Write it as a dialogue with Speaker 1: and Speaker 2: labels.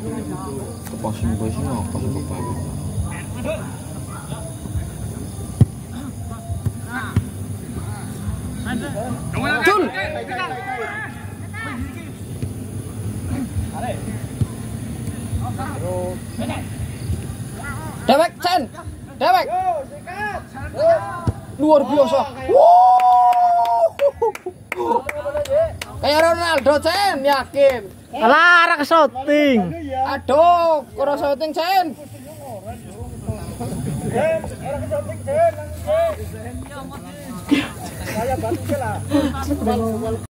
Speaker 1: Kepasin gue sih apa sih kepasin. Cun. Dewek, Cen. Dewek. Luar biasa. Kayak Ronaldo, Cen, yakin.
Speaker 2: Larang shooting.
Speaker 1: Aduh, kurang shooting, Cen. Saya bantu lah.